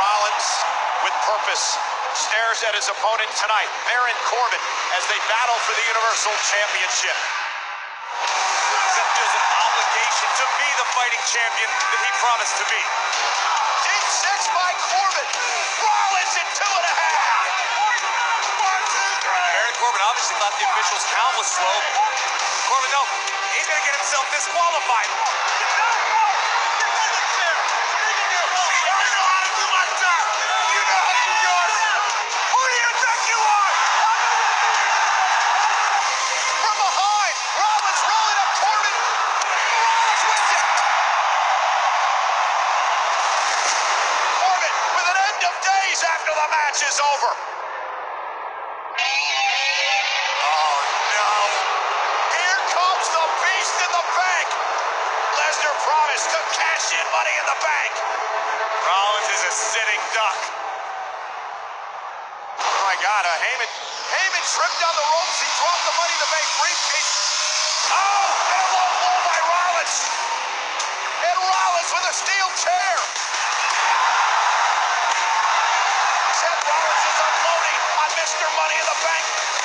Rollins, with purpose, stares at his opponent tonight, Baron Corbin, as they battle for the Universal Championship. Seth feels an obligation to be the fighting champion that he promised to be. Deep six by Corbin. Rollins in 2.5. 1, 2, 3. Baron Corbin obviously thought the official's count was slow. Corbin, no, he's going to get himself disqualified. After the match is over. Oh, no. Here comes the beast in the bank. Lesnar promised to cash in Money in the Bank. Rollins is a sitting duck. Oh, my God. Heyman tripped down the ropes. He dropped the Money in the Bank briefcase. Oh, and a low blow by Rollins. And Rollins with a steel chair. Seth Rollins is unloading on Mr. Money in the Bank.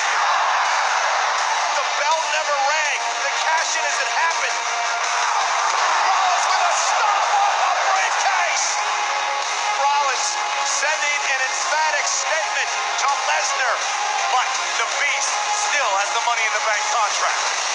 The bell never rang. The cash-in hasn't happened. Rollins with a stomp on the briefcase. Rollins sending an emphatic statement to Lesnar. But the Beast still has the Money in the Bank contract.